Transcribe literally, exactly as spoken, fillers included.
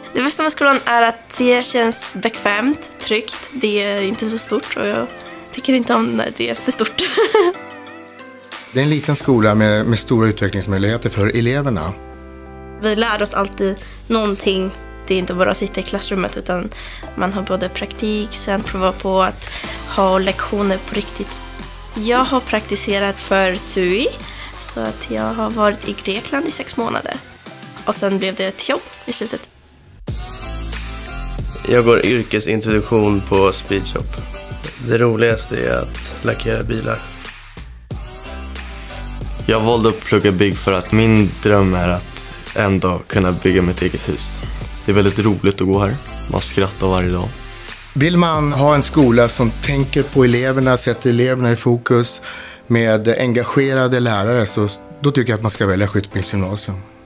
Det bästa med skolan är att det känns bekvämt, tryggt. Det är inte så stort och jag tycker inte om när det är för stort. Det är en liten skola med, med stora utvecklingsmöjligheter för eleverna. Vi lär oss alltid någonting. Det är inte bara att sitta i klassrummet utan man har både praktik, sen prova på att ha lektioner på riktigt. Jag har praktiserat för T U I så att jag har varit i Grekland i sex månader. Och sen blev det ett jobb i slutet. Jag går yrkesintroduktion på Speedshop. Det roligaste är att lackera bilar. Jag valde att plugga bygg för att min dröm är att en dag kunna bygga mitt eget hus. Det är väldigt roligt att gå här. Man skrattar varje dag. Vill man ha en skola som tänker på eleverna, sätter eleverna i fokus med engagerade lärare, så då tycker jag att man ska välja Skyttebrunns gymnasium.